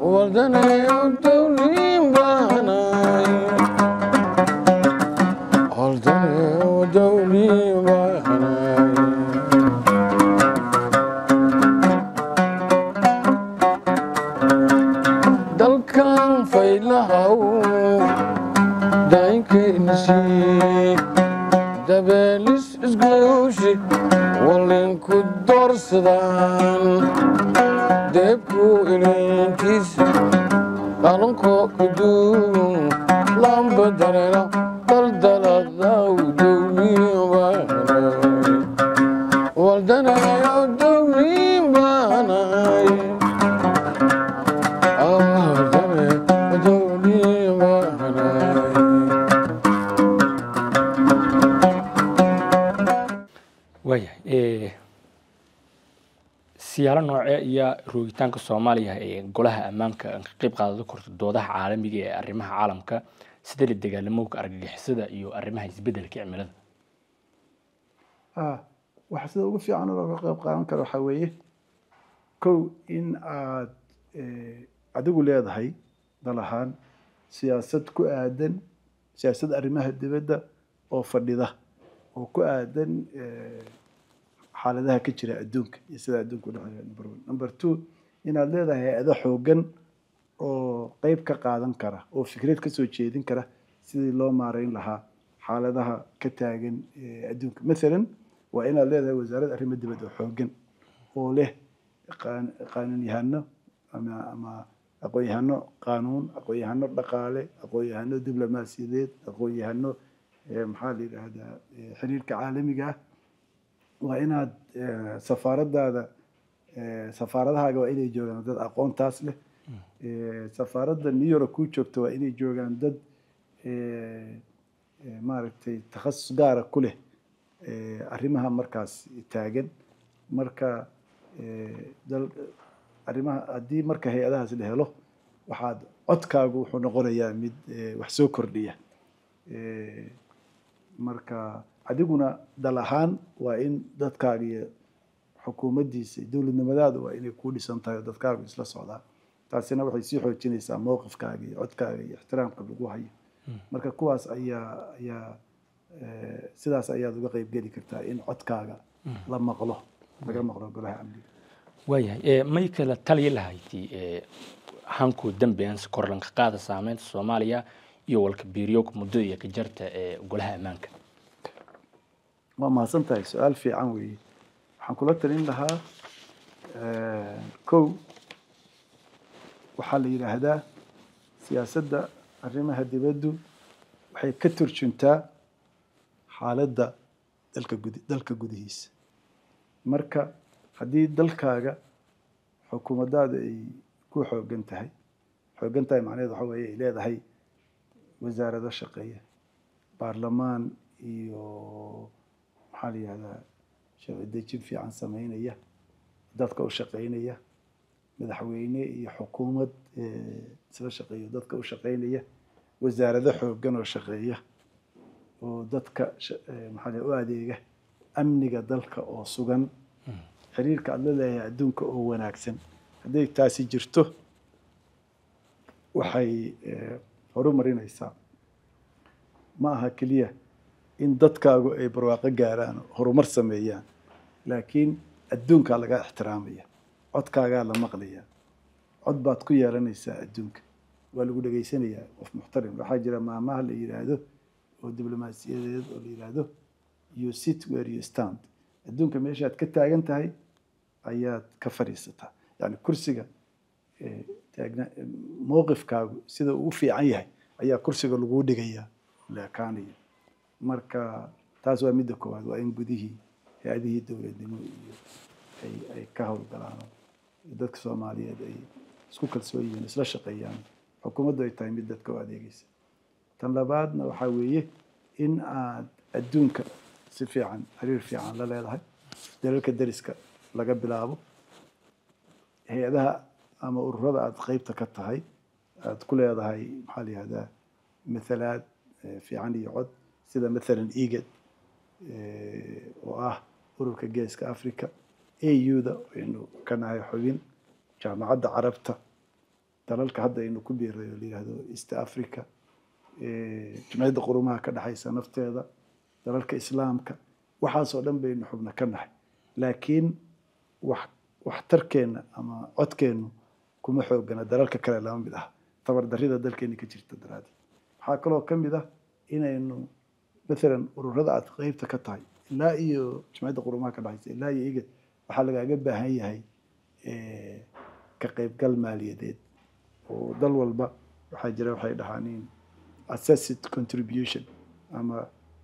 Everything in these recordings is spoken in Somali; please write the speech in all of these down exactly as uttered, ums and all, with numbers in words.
وردنا ودولين باناي وردنا ودولين باناي دلكان فيلهاو دايك نسي دبالس اسقوشي ولين كدور صدان دبكو إلينكيس قالنكو كدون لامبا درينا دلدلا داو دولي باناي والدنا يا دولي باناي والدنا يا دولي باناي ويا إيه siyaalo noocee iyo roogitaanka Soomaaliya ee golaha ammaanka ka qayb qaadada korta doodaha caalamiga ee arrimaha caalamka sida la dagaalamowga argagixisada iyo arrimaha isbedelka cimilada ah waxa sida ugu fiican oo ka qayb qaadan karo waxa weeye kow in aad adigu leedahay dalahaan siyaasad ku aadan siyaasad arrimaha dibadda oo fadhida oo ku aadan xaaladaha ka jira adduunka iyo sida adduunku dhacayo number one number two inaad leedahay hay'ado xoogan oo qayb ka qaadan kara oo fikrad ka soo jeedin kara sidii loo maareyn lahaa xaaladaha ka taagan adduunka مثلا waa inaad leedahay wasaaradda arrimaha dibadda xoogan oo leh qaanuunyahano ama ama aqoonyahano qaanuun aqoonyahano dhaqaale aqoonyahano diblomaasiyadeed aqoonyahano maxaa la yiraahdaa xiriirka caalamiga ah waa inaad safaaradaada safaaradahaaga waa inay joogaan dad aqoontaas leh safaaradda New York ku joogto waa inay joogaan dad maaragtay takhasus gaar ah ku leh arrimaha markaas taagan marka dal arrimaha haddii marka hay'adahaas la helo waxaad codkaagu wuxuu noqonayaa mid wax soo kordhiya marka adiguna dal ahaan waa in dadkaaga iyo xukuumaddiisa dowladnimadaadu waa inay ku dhisan tahay dadkaagu isla socdaan taasina waxay sii xoojinaysaa mowqifkaaga iyo codkaaga iyo ixtiraamka lagu hayo marka kuwaas ayaa ayaa sidaas ayaad uga qayb geli kartaa in codkaaga la maqlo laga maqlo golaha amniga waayahay may kala taliya lahayti hanku dambeyan korlanka qaada saameynta Soomaaliya iyo walka biiriyoog muddo iyo ka jarta ee golaha ammaanka ma mahadsantahay su'aal fiican weeye waxaan kula talin lahaa kow waxaa la yiraahdaa siyaasadda arrimaha dibaddu waxay ka turjuntaa xaaladda dalka gudi dalka gudihiisa marka haddii dalkaaga xukuumaddaada ay ku xoogan tahay xoogan tahay macnaheedu waxa weeye ay leedahay wasaarado shaqeeya baarlamaan iyo maxaa la yihahdaa sharci dejin fiican sameynaya dadka u shaqeynaya madaxweyne iyo xukuumad isla shaqeeya dadka u shaqeynaya wasaarado xoogan oo shaqeeya oo dadka maxaa la u adeega amniga dalka oo sugan xiriirka aad la leedahay adduunka oo wanaagsan hadday taasi jirto waxay horumarinaysaa ma aha keliya in dadkaagu ay barwaaqo gaaraan horumar sameeyaan laakiin adduunka laga ixtiraamaya codkaaga la maqlaya cod baad ku yeelanaysaa adduunka waa lagu dhageysanayaa qof muxtarim waxaa jira maamaha la yiraahdo oo diblomaasiyadeed oo la yiraahdo you sit where you stand adduunka meeshaad ka taagan tahay ayaad ka fadhiisataa yani kursiga taagna mowqifkaagu sida uu fiican yahay ayaa kursiga lagu dhigayaa leekaanaya marka taas waa midda koowaad waa in gudihii hay'adihii dowladnimo iyo ay ay ka howlgalaan dadka Soomaaliyeed ay isku kalsoon yihiin isla shaqeeyaan xukuumaddu ay tahay mid dadka u adeegaysa tan labaadna waxaa weeye in aad adduunka si fiican xiriir fiican la leedahay dalalka dariska laga bilaabo hay'adaha ama ururada aad qaybta ka tahay aad ku leedahay maxaa la yihahdaa mathalaad fiican iyo cod sida mathalan IGAD oo ah ururka geeska Afrika A U da inuu ka nahay xubin jaamacadda carabta dalalka hadda aynu ku biiray oo la yidhaahdo East Africa, jumciyadda qurumaha ka dhexaysa nafteeda, dalalka islaamka, waxaasoo dhan baynu xubno ka nahay. laakiin wax waxtarkeena ama codkeenu kuma xoogana dalalka kale lama mid ah, tabardarrida dalkeena ka jirta daraaddeed. waxaa kaloo ka mid ah inaynu maalan ururada aad qeybta ka tahay ilaa iyo jumciyadda qurumaha ka dhexaysa ilaa iyo iga waxaa lagaaga baahan yahay ka qaybgal maaliyadeed oo dal walba waxaa jira waxay dhahaaniin assessed contribution ama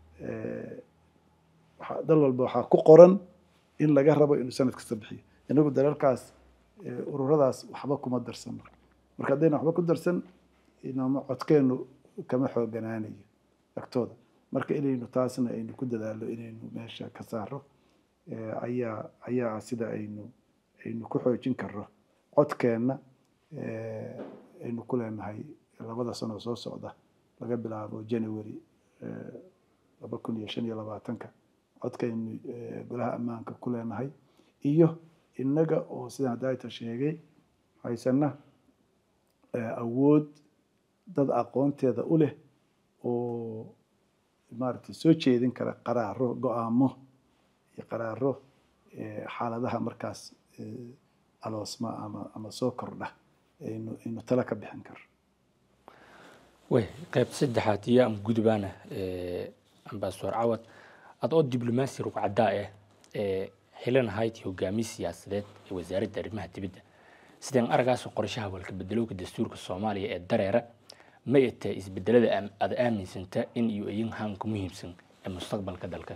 dal walba waxaa ku qoran in laga rabo inuu sanad kasta bixiyo. inagu dalalkaas ururadaas waxba kuma darsan marka marka haddayna waxba ku darsan inama codkeenu kama xooganaanayo agtooda. marka inaynu taasna aynu ku dadaalo inaynu meesha ka saaro ayaa ayaa sida aynu aynu ku xoojin karno codkeenna aynu ku leenahay labada sano soo socda laga bilaabo January laba kun iyo shan iyo labaatanka codkaynu golaha ammaanka ku leenahay iyo innaga oo sidaan daayta sheegay haysana awood dad aqoonteeda u leh oo maaragtay soo jeedin kara qaraaro go'aamo iyo qaraaro xaaladaha markaas aloosma ama ama soo kordha aynu aynu tala ka bixin karo. way qayb saddexaad iyo am gudubana ee ambassador Cawad ad oo diblomaasi rugcada ah ee xilan hay'ad hogaamiye siyaasadeed ee wasaaradda arrimaha dibadda sideen aragaas qorshaha walka bedelowga dastuurka Soomaaliya ee dareera ma yata isbedelada aad aaminsanta in iyo ayin han ku muhiimsan ee mustaqbalka dalka.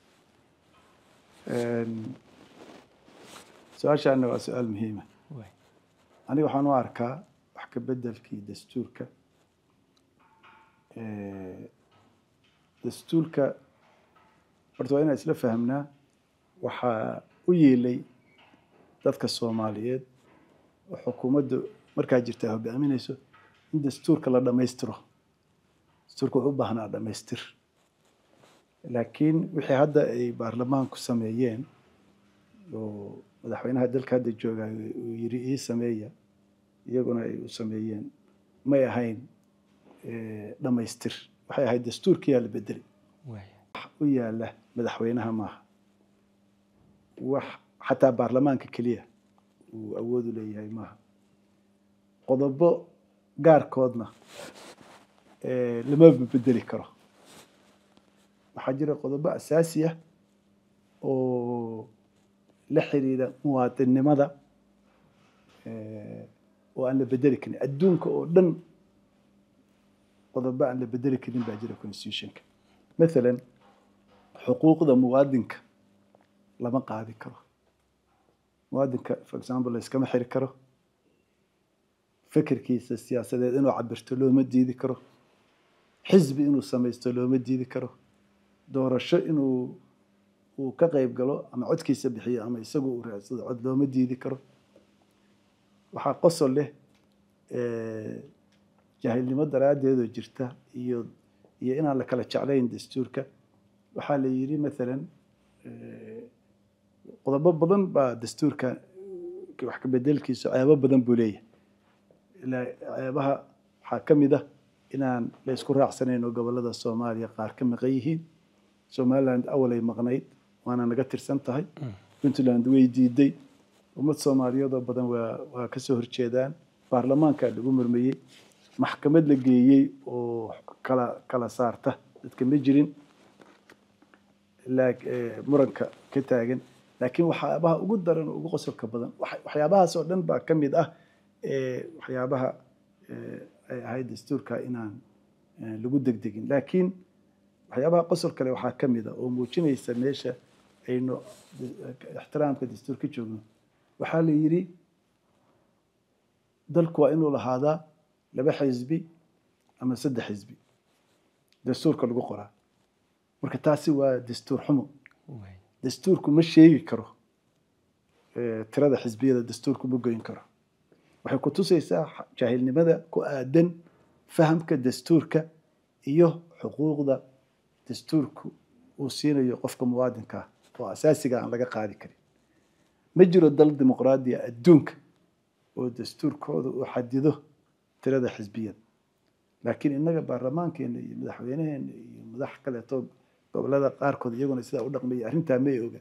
een su'aashaana waa su'aal muhiim ah. way aniga waxaan u arkaa wax ka bedelkii dastuurka ee dastuurka horta waa inaan isla fahamnaa waxaa u yeelay dadka Soomaaliyeed oo xukuumaddu markaa jirta hogaaminayso in dastuurka la dhammaystiro. dastuurka wuxuu u baahnaa dhammaystir laakiin wixii hadda ay baarlamaanku sameeyeen oo madaxweynaha dalka hadda jooga uu yiri ii sameeya iyaguna ay u sameeyeen may ahayn dhammaystir waxay ahayd dastuurkii la bedelay way u yaala madaxweynaha maaha wax xataa baarlamaanka kaliya uu awood u leeyahay maaha qodobo gaarkoodna ee lama bedeli karo. waxaa jira qodobo asaasi ah oo la xiriira muwaadinimada ee oo aan la bedeli karin adduunka oo dhan qodobo aan la bedeli karin baa jira constitutionka. مثلا xuquuqda muwaadinka lama qaadi karo. muwaadinka for example la iskama xiri karo fikirkiisa siyaasadeed inuu cabirto looma diidi karo xisbi inuu samaysto looma diidi karo doorasho inuu uu ka qayb galo ama codkiisa bixiyo ama isagu uu raadsado cod looma diidi karo. waxaa qosol leh ee jahilnimo daraadeed jirta iyo iyo inaan la kala jeclayn dastuurka. waxaa la yiri مثلا qodobo badan baa dastuurka wax ka bedelkiisa ayaba badan buu leeyahay ilaa ayabaha waxaa ka mid ah inaan la isku raacsanayno gobolada Soomaaliya qaar ka maqan yihiin. Somaliland awalay maqnayd waana naga tirsan tahay. Puntland way diiday. ummad Soomaaliyeed oo badan waa waa ka soo horjeedaan. baarlamaanka lagu marmayay maxkamad la geeyay oo kala kala saarta dadka ma jirin laakiin muranka ka taagan laakiin waxyaabaha ugu daran ugu qosolka badan waxyaabahaas oo dhan baa ka mid ah ee waxyaabaha ay ahayd dastuurka inaan lagu degdegin laakiin waxyaabaha qosolka leh waxaa ka mid ah oo muujinaysa meesha aynu ixtiraamka dastuurka joogno. waxaa la yiri dalku waa inuu lahaadaa laba xisbi ama saddex xisbi dastuurka lagu qoraa. marka taasi waa dastuur xumo. way dastuurku ma sheegi karo ee tirada xisbiyada dastuurku ma goyn karo. waxay ku tusaysaa jahilnimada ku aadan fahamka dastuurka iyo xuquuqda dastuurku uu siinayo qofka muwaadinka oo asaasiga aan laga qaadi karin. ma jiro dal dimuqraadi ah adduunka oo dastuurkooda uu xadido tirada xisbiyada laakiin innaga baarlamaankeena iyo madaxweynaheena iyo madax kaleeto gobolada qaarkood iyaguna sidaa u dhaqmaya arrintaa may oga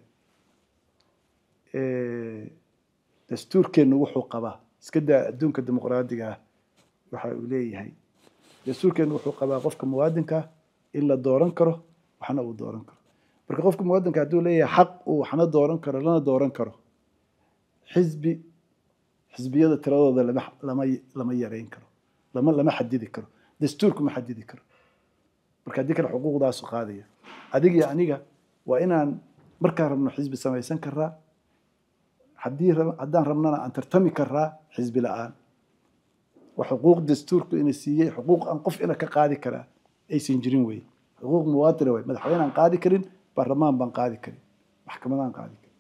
dastuurkeennu wuxuu qabaa iska daa adduunka dimuqraadiga ah waxa uu leeyahay dastuurkeennu wuxuu qabaa qofka muwaadinka in la dooran karo waxna uu dooran karo marka qofka muwaadinka hadduu leeyahay xaq uu waxna dooran karo lana dooran karo xisbi xisbiyada tiradooda lama lama lama yareyn karo lama lama xadidi karo dastuurku ma xadidi karo marka haddii kale xuquuqdaasu qaadaya adiga iyo aniga waa inaan markaan rabno xisbi samaysan karaa haddii haddaan rabnana aan tartami karaa xisbi la-aan waa xuquuq dastuurku ina siiyey xuquuq aan qof ina ka qaadi karaa aysan jirin wey xuquuq muwaadina wey madaxweyne aan qaadi karin baarlamaan baan qaadi karin maxkamadaan qaadi karin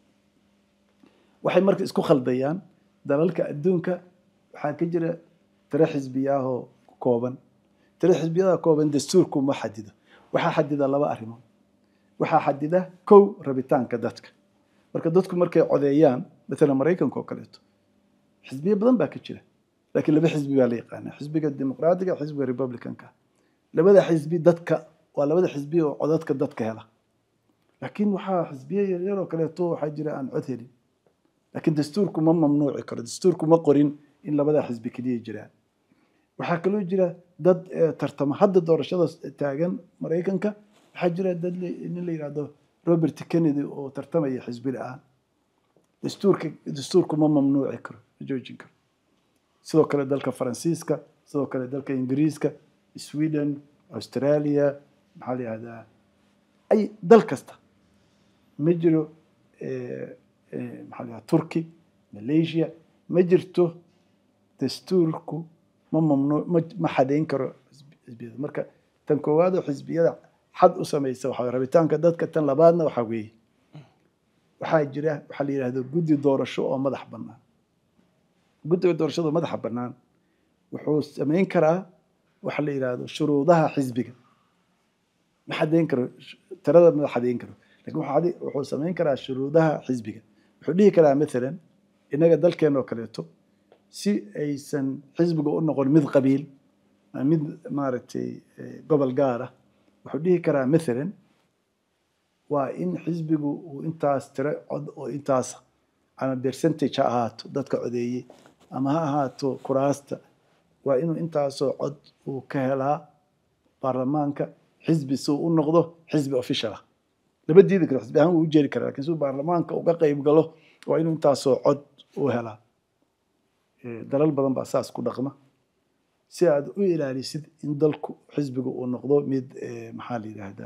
waxay marka isku khaldayaan dalalka adduunka waxaa ka jira tiro xisbiyaahoo kooban tiro xisbiyada kooban dastuurku ma xadido waxaa xadida laba arrimood waxaa xadida kow rabitaanka dadka marka dadku markay codeeyaan مثلا maraykanka oo kaleeto xisbiyo badan baa ka jira laakiin laba xisbi baa la yaqaanaa xisbiga dimuqraadiga xisbiga republicanka labada xisbi dadka waa labada xisbi oo codadka dadka hela laakiin waxaa xisbiyo yaryar oo kaleeto waxaa jira aan cod helin laakiin dastuurku ma mamnuuci karo dastuurku ma qorin in labada xisbi keliya jiraan waxaa kaloo jira dad tartama hadda doorashada taagan maraykanka waxaa jira dad nin la yidhaahdo robert kennedy oo tartamaya xisbi la-aan dastuurka dastuurku ma mamnuuci karo ma joojin karo sidoo kale dalka faransiiska sidoo kale dalka ingiriiska sweden australia maxaa la yihahdaa ay dal kasta ma jiro maxaa la yihahdaa turkey malaysia ma jirto dastuurku ma mamnuuc ma ma xadeyn karo xisbiyada marka tan koowaad oo xisbiyada xad u samaysa waxaa rabitaanka dadka tan labaadna waxaa weeye waxaa jira waxaa la yidhaahdo guddi doorasho oo madax bannaan guddiga doorashada madaxa bannaan wuxuu samayn karaa waxa la yidhaahdo shuruudaha xisbiga ma xadeyn karo tirada ma xadeyn karo laakiin wuxuu samayn karaa shuruudaha xisbiga wuxuu dhihi karaa maalan innaga dalkeena oo kaleeto si aysan xisbiga u noqon mid qabiil mid maaragtay gobol gaar ah wuxuu dhihi karaa maalan waa in xisbigu uu intaas tiro cod oo intaas ama percentage ha ahaato dadka codeeyey ama ha ahaato kuraasta waa inuu intaasoo cod uu ka helaa baarlamaanka xisbi si uu u noqdo xisbi official ah lama diidi karo xisbi ahaan wuu u jeeri karaa laakiin si uu baarlamaanka uga qayb galo waa inuu intaasoo cod u helaa dalal badan baa saas ku dhaqma si aad u ilaalisid in dalku xisbigu uu noqdo mid maxaa la yidhaahdaa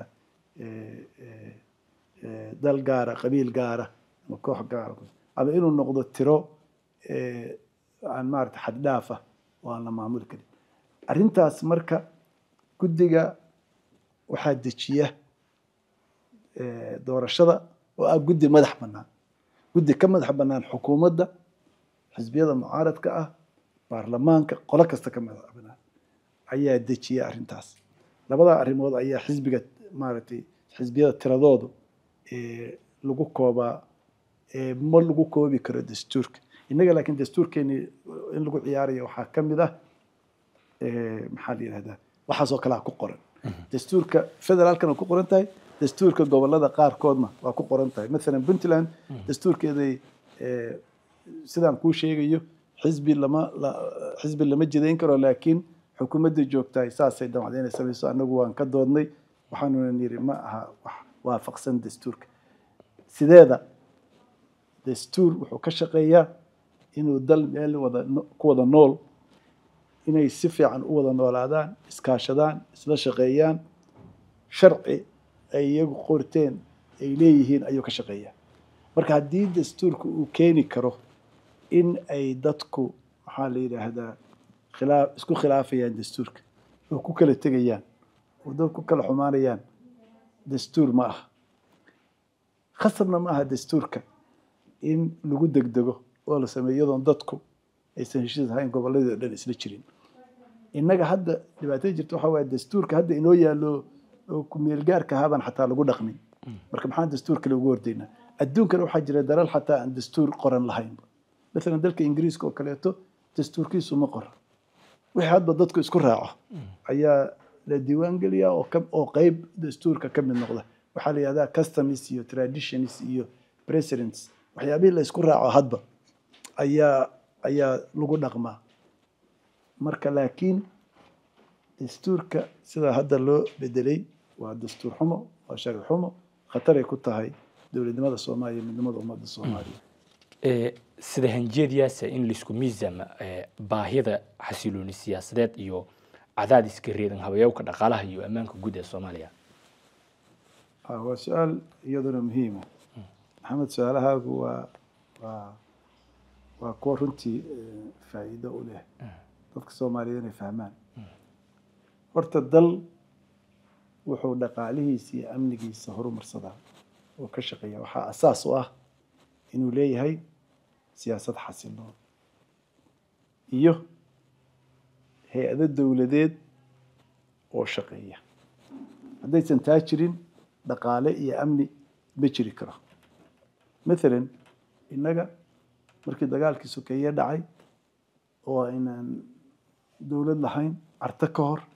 dal gaara qabiil gaara ama koox gaara ama inuu noqdo tiro aan maarata xad dhaaf ah oo aan la maamuli karin arrintaas marka guddiga waxaa dejiya doorashada oo ah guddi madax bannaan guddi ka madax bannaan xukuumadda xisbiyada mucaaradka ah baarlamaanka qolo kasta ka madax bannaan ayaa dejiya arrintaas labadaa arrimood ayaa xisbiga maaragtay xisbiyada tiradoodu lagu koobaa ma lagu koobi karo dastuurka innaga laakiin dastuurkeeni in lagu ciyaarayo waxaa ka mid ah maxaa la yidhahdaa waxaasoo kalea ku qoran dastuurka federaalkana ku qoran tahay dastuurka gobolada qaarkoodna waa ku qoran tahay maalan puntland dastuurkeeday sidaan kuu sheegayo xisbi lama xisbi lama jidayn karo laakiin xukuumadda joogtahay saasay damacda inay samayso annagu waan ka doodnay waxaanuna niri ma aha wax waafaqsan dastuurka sideeda dastuur wuxuu ka shaqeeyaa inuu dal meel wada ku wada nool inay si fiican u wada noolaadaan iskaashadaan isla shaqeeyaan sharci ay iyagu qorteen ay leeyihiin ayuu ka shaqeeyaa marka haddii dastuurku uu keeni karo in ay dadku maxaa la yidhaahdaa khilaaf isku khilaafayaan dastuurka oo ku kala tegayaan oo dad ku kala xumaanayaan dastuur ma aha khasabna ma aha dastuurka in lagu degdego oo la sameeyo iyadoon dadku aysan heshiis ahayn gobolladii oo dhan isla jirin innaga hadda dhibaatada jirta waxaa waaye dastuurka hadda inoo yaallo oo ku meel gaarka ahaabaan xataa lagu dhaqmin marka maxaan dastuur kale ugu hordaynaa adduunkana waxaa jira dalal xataa aan dastuur qoran lahayn maalan dalka ingiriiska oo kaleeto dastuurkiisu ma qoran wixii hadba dadku isku raaco ayaa la diiwaan geliyaa oo ka oo qayb dastuurka ka mid noqda waxaa la yidhahdaa customs iyo traditions iyo precedents waxyaabihii la isku raaco hadba ayaa ayaa lagu dhaqmaa marka laakiin dastuurka sida hadda loo bedelay waa dastuur xumo waa sharci xumo khatar ay ku tahay dowladnimada Soomaaliya midnimada ummadda Soomaaliya ee sida hanjeediyaasa in lisku miisaama baahida xasilooni siyaasadeed iyo cadaadiska reedan habayowka dhaqaalaha iyo ammaanka guud ee Soomaaliya ah waa su'aal iyaduna muhiim ah maxamed su'aalahaagu waa waa waa kuwa runtii faa'iido u leh dadka Soomaaliyeed inay fahmaan horta dal wuxuu dhaqaalihiisa iyo amnigiisa horumarsadaa oo ka shaqeeya waxaa asaas u ah inuu leeyahay siyaasad xasiloon iyo hay'ado dowladeed oo shaqeeya haddaysan taa jirin dhaqaale iyo amni ma jiri karo مثلا innaga markii dagaalkii sokeeye dhacay oo inaan dowlad lahayn carta ka hor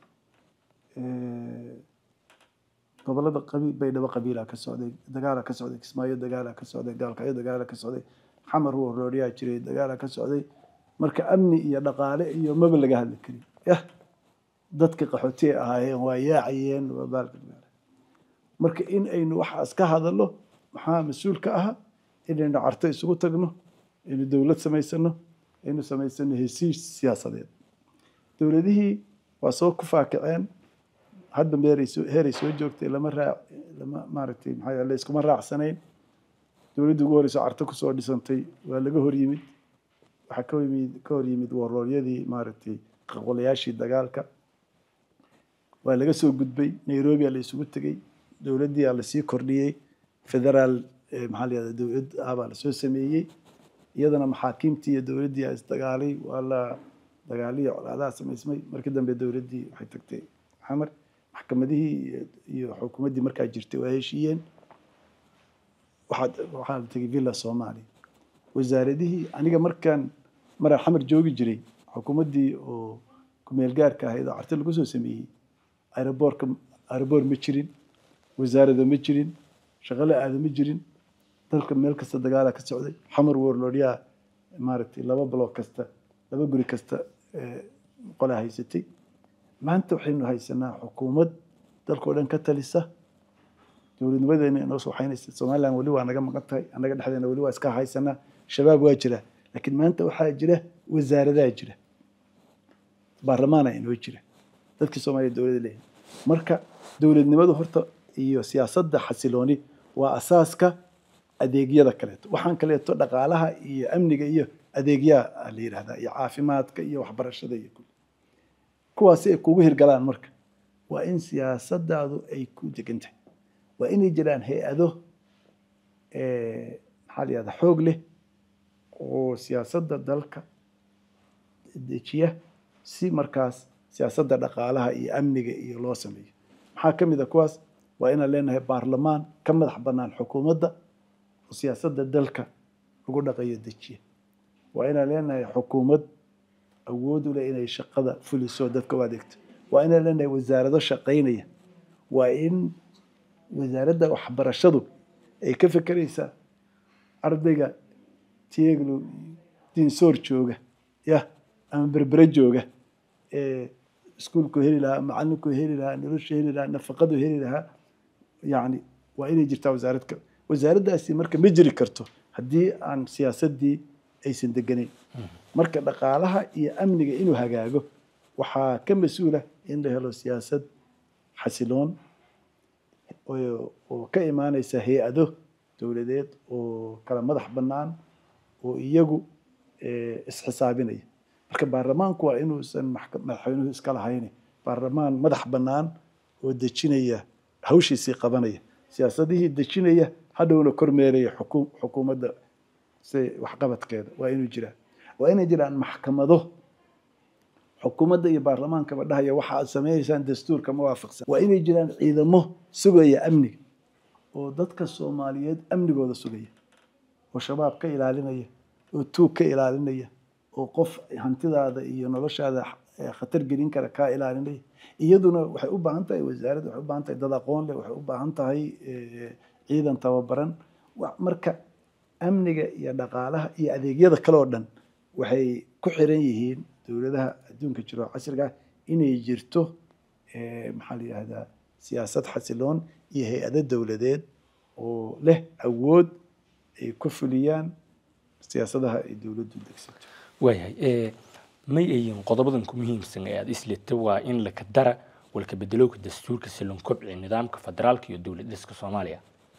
gobolada qabiil bay dhaba qabiila ka socday dagaala ka socday Kismaayo dagaala ka socday gaalkaayo dagaala ka socday xamar uu rooriyaa jiray dagaala ka socday marka amni iyo dhaqaale iyo maba laga hadli karin yah dadka qaxootiga ahaayeen waa yaacayeen waa baalka marka in aynu waxa ka hadalno maxaa mas'uul ka ah inaynu carto isugu tagno inaynu dowlad samaysano inaynu samaysano heshiis siyaasadeed dowladihii waa soo ku faakiceen hadda meerayso heeray soo joogtay lama raac lama maaragtay maxay la isku ma raacsanayn dowladdu ugu horeyso carto ku soo dhisantay waa laga hor yimid waxa ka yimid ka hor yimid warooryadii maaragtay qaqolayaashii dagaalka waa laga soo gudbay Nairobi la isugu tagay dowladdii la sii kordhiyay federaal maxaa la yiraahdaa dowlad aaba la soo sameeyay iyadana maxaakiimtii iyo dowladdii ay isdagaalay wala dagaaliyo colaadaha samaysmay markii dambe dowladdii waxay tagtay xamar maxkamadihii iyo xukuumaddii markaa jirtay waa heshiiyeen waxaad waxaa tagay villa Soomaali wasaaradihii aniga markaan mar xamar joogi jiray xukuumaddii oo ku meel gaarka ahayd oo carta lagu soo sameeyay aeroboorka aeroboor ma jirin wasaaradda ma jirin shaqale aad ma jirin dalka meel kasta dagaala ka socday xamar warloryaa maaragtay laba block kasta laba guri kasta qolaa haysatay maanta waxaynu haysanaa xukuumad dalkoo dhan ka talisa dowladnimadeena inoo soo xaynaysa Soomaaliland wali waa naga maqan tahay anaga dhexdeena wali waa iska haysanaa shabaab waa jira laakiin maanta waxaa jira wasaaradaha jira baarlamaana inoo jira dadka Soomaaliyeed dowladda leeyahay marka dowladnimadu horta iyo siyaasadda xasilooni waa asaaska adeegyada kale waxaan kale to dhaqaalaha iyo amniga iyo adeegyada la yiraahdaa iyo caafimaadka iyo waxbarashada iyo kuwaas ay kugu hirgalaan marka waa in siyaasadaadu ay ku degantahay waa inay jiraan hay'ado ee maxaa la yiraahdaa xoog leh oo siyaasadda dalka dejiya si markaas siyaasadda dhaqaalaha iyo amniga iyo loo sameeyo maxaa kamid ah kuwaas waa inaan leenahay baarlamaan ka madax bannaan xukuumadda oo siyaasadda dalka lagu dhaqayo dejiya waa inaan leenahay xukuumad awood u leh inay shaqada fuliso dadka u adeegto waa inaan leenahay wasaarado shaqaynaya waa in wasaaradda waxbarashadu ay ka fekeraysaa ardayga tieglo dinsoor jooga yah ama berbere jooga ee iskuulku heli lahaa macallinku heli lahaa nolosha heli lahaa nafaqadu heli lahaa يعني وإني جرت وزارتك وزارة أسي مركب مجري كرتو هدي عن سياسة دي أي سندقني مركب دقالها هي أمني إنه هجاجو وحكم مسؤولة إن له سياسة حسلون وكإيمان يسهي أدو تولدت وكلام مدح بنان ويجو إسحسابيني مركب برلمان كوا إنه سن محكم محينه إسكال هيني برلمان مدح بنان ودتشينية hawshiisii qabanaya siyaasadihii dejinaya hadhowna kormeeraya xukuum xukuumadda si wax qabadkeeda waa inuu jiraa waa inay jiraan maxkamado xukuumadda iyo baarlamaanka badhaya waxa aad sameeysaan dastuurka ma waafaqsan waa inay jiraan ciidamo sugaya amniga oo dadka Soomaaliyeed amnigooda sugaya oo shabaab ka ilaalinaya oo tuug ka ilaalinaya oo qof hantidaada iyo noloshaada khatar gelin kara kaa ilaalinaya iyaduna waxay u baahan tahay wasaaradda waxay u baahan tahay dad aqoon leh waxay u baahan tahay ciidan tababaran marka amniga iyo dhaqaalaha iyo adeegyada kale oo dhan waxay ku xiran yihiin dowladaha adduunka jiro casriga ah inay jirto maxaa la yidhahdaa siyaasad xasiloon iyo hay-ado dowladeed oo leh awood ay ku fuliyaan siyaasadaha ay dowladdu degsato waayahay may ayin qodobadan ku muhiimsan ee aad islita waa in la ka dara walka bedelowga dastuurka si loo kobciyo nidaamka federaalka iyo dowlad dhiska Soomaaliya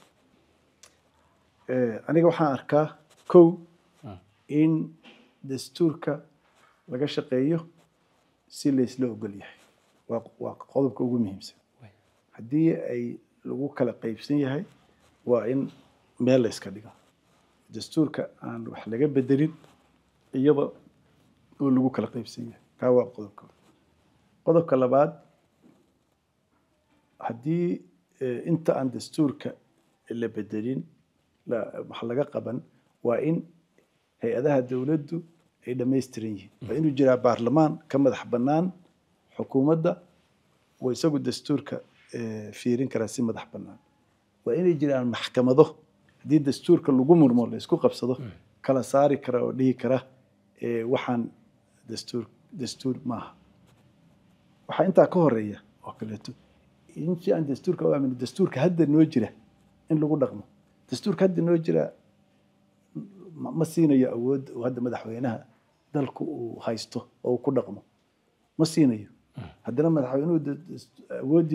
aniga waxaan arkaa kow in dastuurka laga shaqeeyo si la isla ogol yahay waa qodobka ugu muhiimsan haddii ay lagu kala qaybsan yahay waa in meel la iska dhigo dastuurka aan wax laga bedelin iyada oo lagu kala qaybsan yahay kaa waa qodobka qodobka labaad haddii inta aan dastuurka la bedelin wax laga qaban waa in hay-adaha dowladdu ay dhammaystiran yihiin waa inuu jiraa baarlamaan ka madax bannaan xukuumadda oo isagu dastuurka fiirin karaa si madax bannaan waa inay jiraan maxkamado haddii dastuurka lagu murmo la isku qabsado kala saari kara oo dhihi kara waxaan dastuur dastuur maaha waxaa intaa ka horeeya oo kaleeto intii aan dastuurka u aamino dastuurka hadda noo jira in lagu dhaqmo dastuurka hadda noo jira ma siinayo awood oo hadda madaxweynaha dalku uu haysto oo ku dhaqmo ma siinayo haddana madaxweynuhu awooddii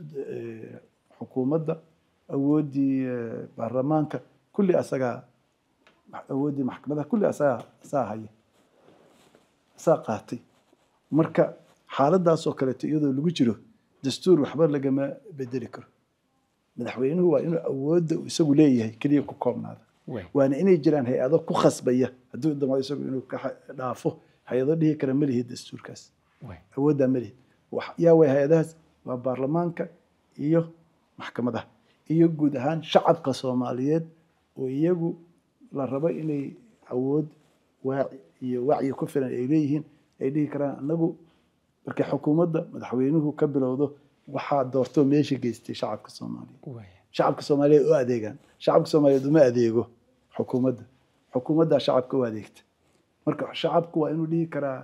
xukuumadda awooddii baarlamaanka kulli asagaa awooddii maxkamadaha kulli asagaa asaa haya asaa qaatay marka xaaladaas oo kaleeto iyadoo lagu jiro dastuur waxba lagama bedeli karo madaxweynuhu waa inuu awoodda isagu leeyahay keliya ku koobnaada waana inay jiraan hay-ado ku khasbaya hadduu damo isagu inuu ka dhaafo hay-ado dhihi kara ma lihi dastuurkaas awooddaa ma lihi yaa way hay-adahaas waa baarlamaanka iyo maxkamadaha iyo guud ahaan shacabka soomaaliyeed oo iyagu la rabo inay awood waaci iyo wacyi ku filan ay leeyihiin ay dhihi karaan anagu markay xukuumadda madaxweynuhu ka bilowdo waxaa doortoo meesha geystay shacabka soomaaliyeed shacabka soomaaliyeed u adeegaan shacabka soomaaliyeed uma adeego xukuumadda xukuumaddaa shacabka u adeegta marka shacabku waa inuu dhihi karaa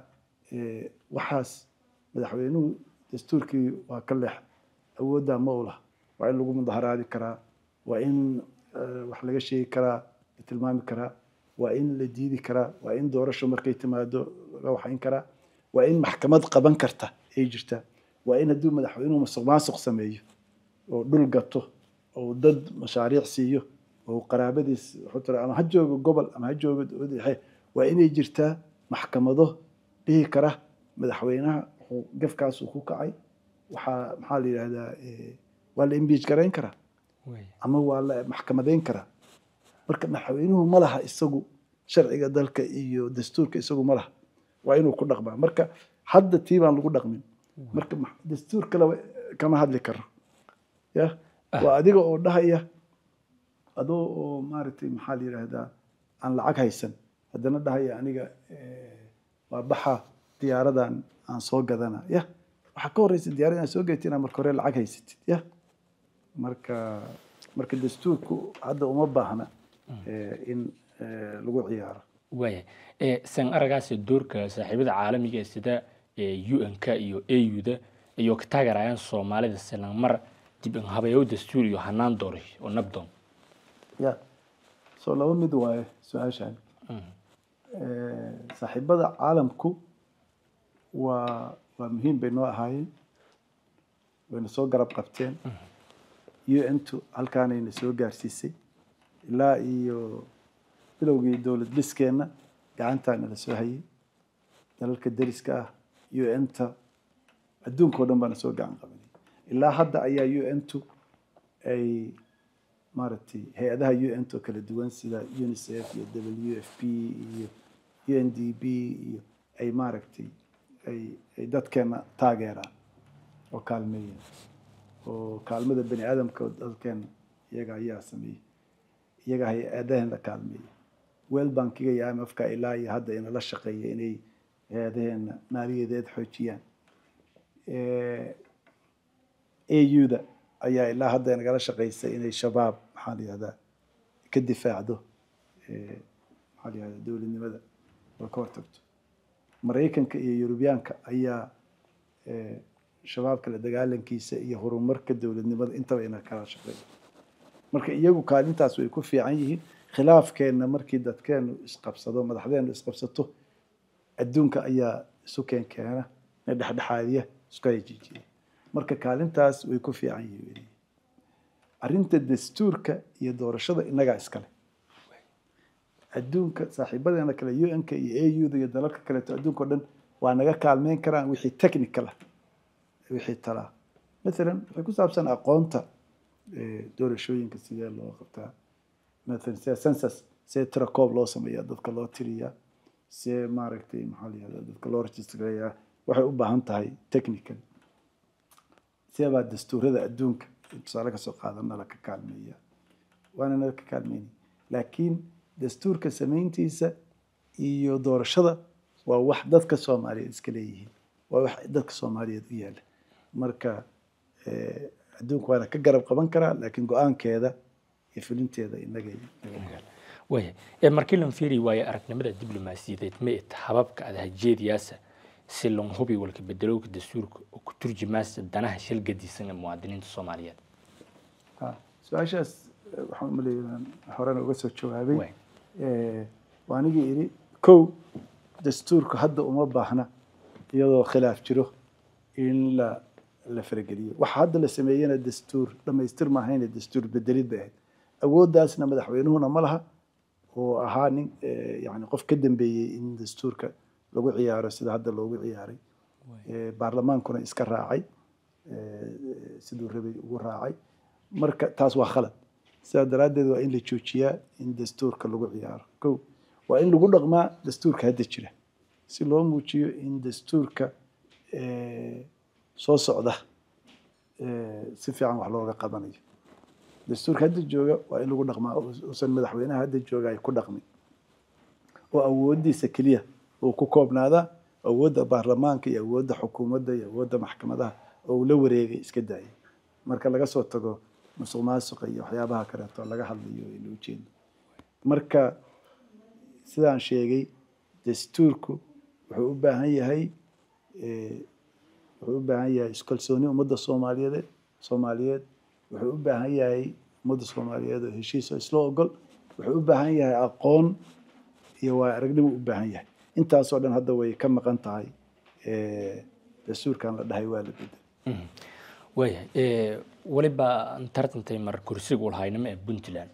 waxaas madaxweynuhu dastuurkii waa ka leex awooddaa ma u laha waa in lagu mudaharaadi karaa waa in wax laga sheegi karaa la tilmaami karaa waa in la diidi karaa waa in doorasho markay timaado laga waxayn karaa waa in maxkamad qaban karta ay jirtaa waa in hadduu madaxweynuhu musuq maasuq sameeyo oo dhul gato oo dad mashaariic siiyo oo qaraabadiis wuxuu tira ama ha joogo gobol ama ha joogo dowladda waa inay jirtaa maxkamado dhihi kara madaxweynaha wuxuu gafkaas uu ku kacay waxaa maxaa la yidhahdaa waa la imbiij garayn karaa ama waa la maxkamadeyn karaa marka madaxweynuhu ma laha isagu sharciga dalka iyo dastuurka isagu ma laha waa inuu ku dhaqmaa marka hadda tii baan lagu dhaqmin marka dastuur kale kama hadli karo ya waa adiga oo dhahaya adoo oo maaragtay maxaa la yidhaahdaa aan lacag haysan haddana dhahaya aniga waa baxa diyaaradan aan soo gadana ya waxaa ka horeysa diyaarada aan soo gadatay inaad marka hore lacag haysatid ya marka marka dastuurku hadda uma baahna in lagu ciyaaro waaya san aragaas doorka saaxiibada caalamiga ee sida U N-ka iyo A U-da iyo ka taageerayaan Soomaalida silan mar dib in habeeyo dastuur iyo hanaan dooray oo nabdoon ya soo laba mid waaye su'aashan ee saaxiibada caalamku waa waa muhiim bay noo ahaayeen wayna soo garab qabteen U N-tu halkaanayna soo gaarsiisay ilaa iyo bilowgii dowlad dhiskeena gacantaana la soo hayay dalalka dariska ah U N-ta adduunka oo dhan baana soo gacan qabanay ilaa hadda ayaa U N-tu ay maaragtay hay-adaha U N-ta oo kala duwan sida UNICEF iyo W F P iyo U N D P iyo ay maaragtay ay ay dadkeena taageeraan oo kaalmeeyaan oo kaalmada bani aadamka dadkeena iyaga ayaa sameeyay iyaga hay-adahan la kaalmeeyay World Bankiga iyo I M F-ka ilaa iyo hadda ina la shaqeeyay inay hay-adaheena maaliyadeed xoojiyaan. auda ayaa ilaa hadda nagala shaqaysay inay shabaab maxaa la yihahdaa ka difaacdo maxaa la yihahdaa dowladnimada oo ka hortagto. maraykanka iyo yurubiyaanka ayaa shabaabka la dagaalankiisa iyo horumarka dowladnimada intaba ina kala shaqeeyo. marka iyagu kaalintaas way ku fiican yihiin. khilaafkeenna markii dadkeenu isqabsado madaxdeenu isqabsato adduunka ayaa isu keen keena ee dhexdhexaadiya isku hajijiya. marka kaalintaas way ku fiican yihiin. arrinta dastuurka iyo doorashada inagaa iskale. adduunka saaxiibadeena kale u n-ka iyo a u da iyo dalalka kaleeto adduunka o dhan waa naga kaalmeyn karaan wixii technical ah wixii talaa. maalan waxay ku saabsan aqoonta doorashooyinka sidee loo qabtaa. maalan sida census see tirakoob loo sameeyaa dadka loo tiriyaa see maaragtay maxaa la yihahdaa dadka loo registrayaa waxay u baahan tahay technical. seebaa dastuurada adduunka tusaale kasoo qaadana la ka kaalmeeya waana nala ka kaalmeynay. laakiin dastuurka samayntiisa iyo doorashada waa wax dadka soomaaliyeed iska leeyihiin waa wax dadka soomaaliyeed u yaala. marka adduunka waana ka garab qaban karaa laakiin go-aankeeda iyo fulinteeda inagay waya ee markii la fiiri waayo aragnimada diblomaasiyadeed ma it hababka adahajeediyaasa si loo hubi walka bedelowga dastuurka oo ku turjumaasa danaha shil gadisan ee muwaadiniinta Soomaaliyeed. ha su'aashaas waxaan u leeyahay horena uga soo jawaabay ee waanigi iri kow dastuurka hadda uma baahna iyadoo khilaaf jiro in la la farageliyo. waxa hadda la sameeyana dastuur dhamaystir ma ahayn dastuur bedelid bay awooddaasna madaxweynuhuna ma laha oo ahaa nin yani qof ka dambeeyay in dastuurka lagu ciyaaro sida hadda loogu ciyaaray. baarlamaankuna iska raacay siduu rabay ugu raacay. marka taas waa khalad. sidaa daraaddeed waa in la joojiyaa in dastuurka lagu ciyaaro. kow waa in lagu dhaqmaa dastuurka hadda jira si loo muujiyo in dastuurka soo socda si fiican wax looga qabanayo. dastuurka hadda jooga waa in lagu dhaqmaa uusan madaxweynaha hadda jooga ay ku dhaqmin oo awooddiisa keliya uu ku koobnaada awoodda baarlamaanka iyo awoodda xukuumadda iyo awoodda maxkamadaha oo uu la wareegay iska daayay. marka laga soo tago musuq maasuqa iyo waxyaabaha kaleeto laga hadlayo in loo jeedo. marka sidaan sheegay dastuurku wuxuu u baahan yahay wuxuu u baahan yahay iskalsooni ummadda Soomaaliyeed Soomaaliyeed wuxuu u baahan yahay ummadda Soomaaliyeed oo heshiis isla ogol wuxuu u baahan yahay aqoon iyo waa aragnimo u baahan yahay. intaas oo dhan hadda way ka maqan tahay ee dastuurkan la dhahay waa la bedel. waya ee waliba tartantay mar kursiga uu lahaynimo ee Puntland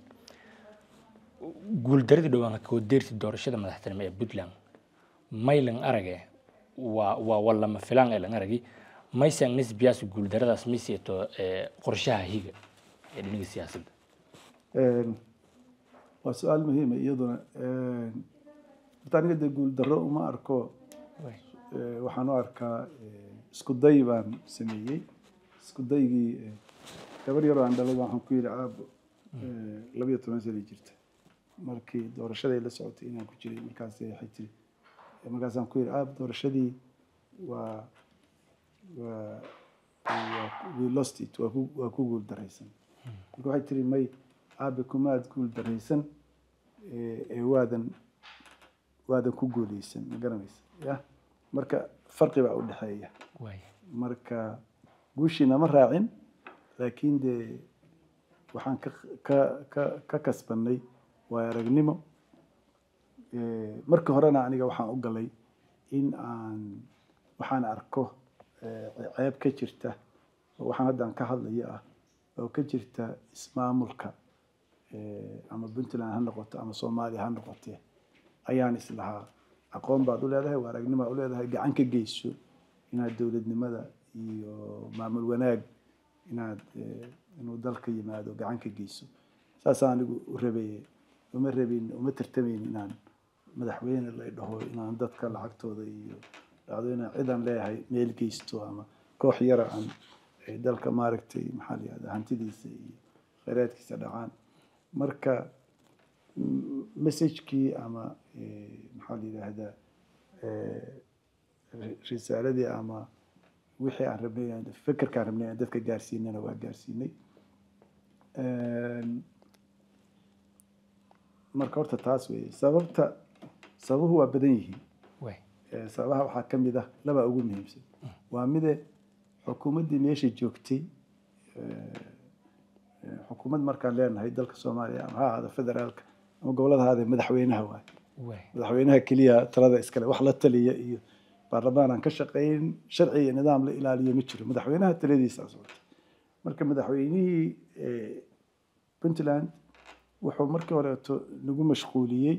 guuldaradii dhawaan ka wadeerti doorashada madaxtinimo ee Puntland maylan arage waa waa wala ma filan ee lan aragi maysan nisbiyaas guuldaradaas miseeto ee qorshaha higa ee dhinaca siyaasadda. een waa su'aal muhiim ah iyaduna een taniga guuldaro uma arko waxaan u arkaa isku day baan sameeyay. isku daygii gabar yar oo aan dhalay waxaan ku yiri aab laba iyo toban sano jirta markii doorashada la socotay inaan ku jiray markaas ay tiri markaas aan ku yiri aab doorashadii waa waa we lost it waa ku waa ku guul dareysan. marka waxay tiri may aab kumaad guul dareysan ee waadan waadan ku guuleysan ma garanaysa ya marka farqi baa u dhaxeeya. marka guushina ma raacin laakiin de waxaan ka ka ka ka kasbanay waa aragnimo. ee markii horena aniga waxaan u galay in aan waxaan arko ceeb ka jirta waxaan hadda ka hadlayo ah oo ka jirta ismaamulka ee ama Puntland ha noqoto ama Soomaaliya ha noqoto ayaan islahaa aqoon baad u leedahay waa aragnimo u leedahay gacan ka geyso inaad dowladnimada iyo maamul wanaag inaad inuu dalka yimaado gacan ka geyso. saas aan anigu u rabay uma rabin uma tartameyn inaan madaxweyne la dhaho inaan dadka lacagtooda iyo dadweynaha ciidan leeyahay meel geysto ama koox yar aan dalka maaragtay maxaa la yiraahdaa hantidiisa iyo kheyraadkiisa dhacaan. marka message-kii ama maxaa la yiraahdaa risaaladii ama wixii aan rabnay fikirkaan rabnay aan dadka gaarsiinana waa gaarsiinay marka horta taas weeye sababta sababuhu waa badan yihiin sababaha waxaa ka mid ah laba ugu muhiimsan waa mide xukuumaddii meesha joogtay xukuumad markaan leenahay dalka soomaaliya ama ha ahaada federaalka ama gobolada ha ahaadee madaxweynaha waay madaxweynaha keliya talada iskale wax la taliya iyo baarlamaan aan ka shaqeyn sharci iyo nidaam la ilaaliyo ma jiro madaxweynaha taladiisa socota marka madaxweynihii puntland wuxuu markii horeeto nagu mashquuliyey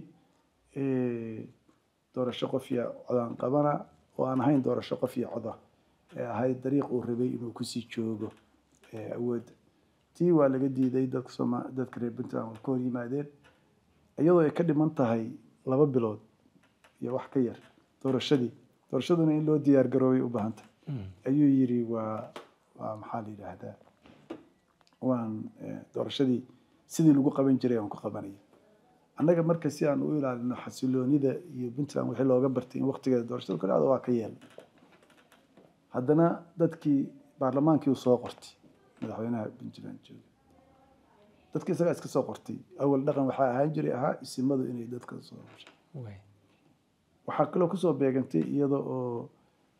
doorasho qof iyo codaan qabana oo aan ahayn doorasho qof iyo coda ee ahayd dariiq uu rabay inuu kusii joogo awoodda tii waa laga diiday dadka sooma dadka reer puntland way ka hor yimaadeen iyadoo ay ka dhiman tahay laba bilood iyo wax ka yar doorashadii doorashaduna in loo diyaar garoobay u baahan tahay ayuu yiri waa waa maxaa la yidhaahdaa waan doorashadii sidii lagu qaban jiray aan ku qabanaya annaga marka si aan u ilaalino xasiloonida iyo puntland wixii looga bartay in waqtigeeda doorashada ka dhacdo waa ka yeelay haddana dadkii baarlamaankii uu soo qortay madaxweynaha puntland jooga dadkii isagaa iska soo qortay awal dhaqan waxaa ahaan jiray ahaa isimadu inay dadka soo qorshay waxaa kaloo kusoo beegantay iyada oo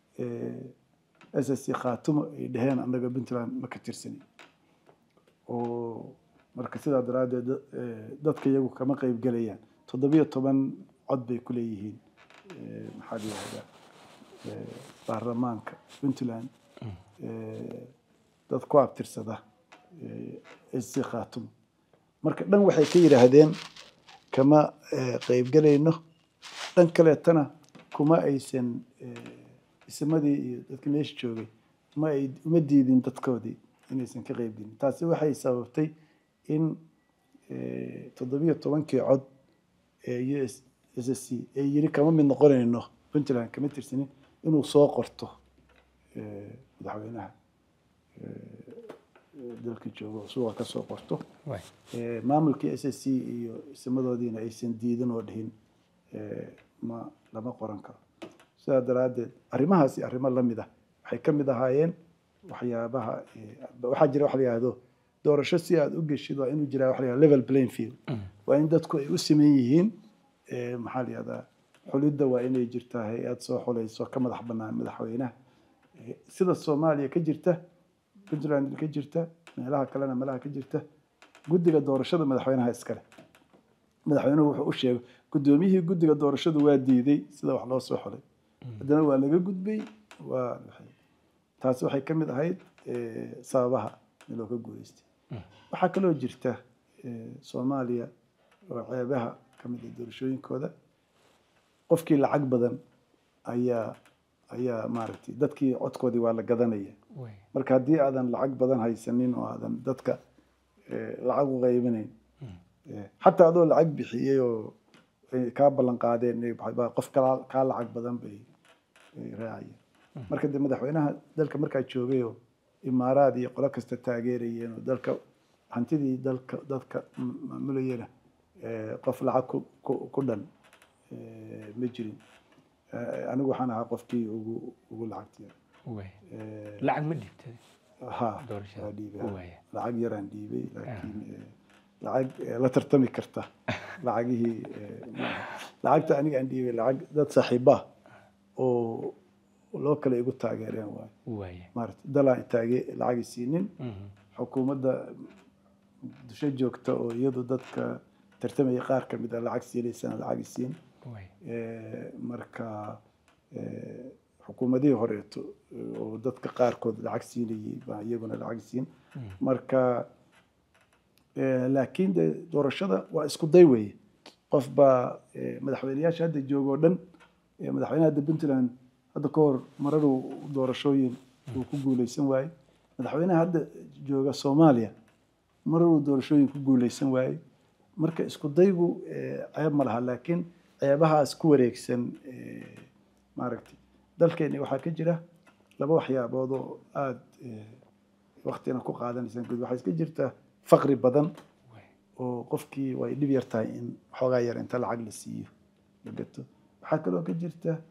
s s c khaatumo ay dhaheen annaga puntland ma ka tirsanin oo marka sidaa daraaddeed dadka iyagu kama qayb gelayaan toddobiyo toban cod bay ku leeyihiin maxaa la yidhahdaa baarlamaanka puntland dad ku abtirsada s c khaatumo marka dhan waxay ka yidhaahdeen kama qayb gelayno dhan kaleetana kuma aysan isimadii iyo dadka meesha joogay ma ay uma diidin dadkoodii inaysan ka qayb gelin taasi waxay sababtay in toddobiyo tobankii cod ee u s s c ay yiri kama mid noqonayno puntland kama tirsanin inuu soo qorto madaxweynaha dalka joogo suuqa ka soo qorto maamulkii s s c iyo isimadoodiina aysan diidin oo dhihin ma lama qoran karo sidaa daraaddeed arrimahaasi arrimo la mid ah waxay ka mid ahaayeen waxyaabaha waxaa jira wax la yidhaahdo doorasho si aad u geshid waa inuu jiraa wax la yidhahdo level playing field waa in dadku ay u siman yihiin maxaa la yidhahdaa xulidda waa inay jirtaa hay-ad soo xulayso ka madax bannaan madaxweynaha sida soomaaliya ka jirta puntland ka jirta meelaha kalena meelaha ka jirta guddiga doorashada madaxweynaha iskale madaxweynuhu wuxuu u sheegay guddoomiyihii guddiga doorashadu waa diiday sida wax loo soo xulay haddana waa laga gudbay waa taasi waxay ka mid ahayd sababaha looga guuleystay waxaa kaloo jirta soomaaliya oo ceebaha ka mid ah doorashooyinkooda qofkii lacag badan ayaa ayaa maaragtay dadkii codkoodii waa la gadanaya marka haddii aadan lacag badan haysanin oo aadan dadka lacag u qaybinayn xataa adoo lacag bixiyey oo kaa ballan qaadeen qof kaa lacag badan bay raacayeen marka de madaxweynaha dalka markaa joogayoo imaaraad iyo qolo kasta taageerayeen oo dalka hantidii dalka dadka maamulayana qof lacag ku dhan ma jirin anigu waxaan ahaa qofkii ugu ugu lacagtiya lacag ma dhiibtay ha lacag yaraan dhiibay laakiin lacag la tartami karta lacagihii lacagta aniga aan dhiibay lacag dad saaxiibaa oo loo kale igu taageereen waay maarata dalaan taage lacag siinin xukuumadda dusha joogta oo iyadu dadka tartamaya qaar ka mid ah lacag siinaysan lacag siin marka xukuumadihii horeeto oo dadka qaarkood lacag siinayay baa iyaguna lacag siin marka laakiin de doorashada waa isku day weeye qof baa madaxweynayaasha hadda jooga oo dhan madaxweynaha hadda puntland hadda ka hor maradu doorashooyin uu ku guuleysan waayey madaxweynaha hadda jooga soomaaliya maradu doorashooyin ku guuleysan waayey marka isku daygu ceeb ma laha laakiin ceebahaas ku wareegsan maaragtay dalkeeni waxaa ka jira laba waxyaabood oo aada waqtina ku qaadanaysan guud waxaa iska jirta faqri badan oo qofkii way dhib yar tahay in xoogaa yar inta lacag la siiyo la gato waxaa kaloo ka jirta